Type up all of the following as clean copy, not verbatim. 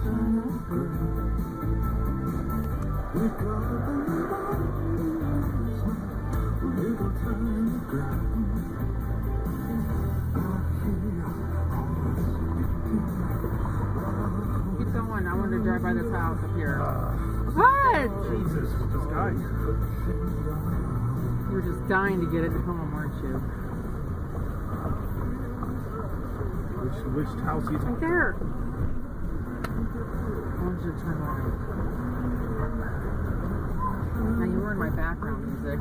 Keep going. I want to drive by this house up here. What? Jesus, with this guy. You were just dying to get it home, weren't you? Which house he's Right there. I want you to turn around. Now you were in my background music.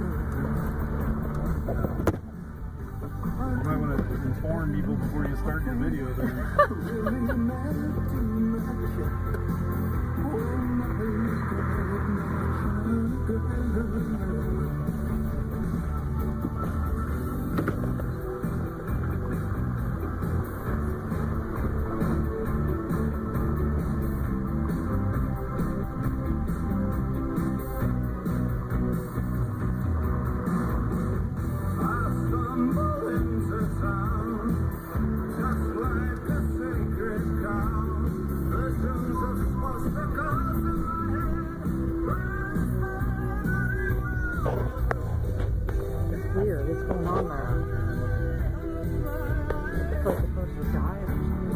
You might want to inform people before you start your video there. It's weird. What's going on there? It's like the person died or something.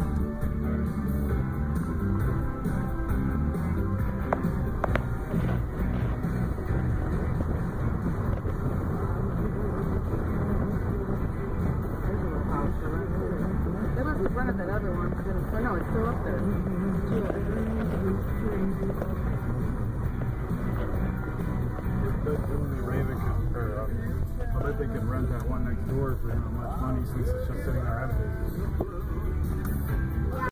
There's a little house around there. They must have rented that other one. Oh no, it's still up there. I bet they could rent that one next door for not much money since it's just sitting there empty.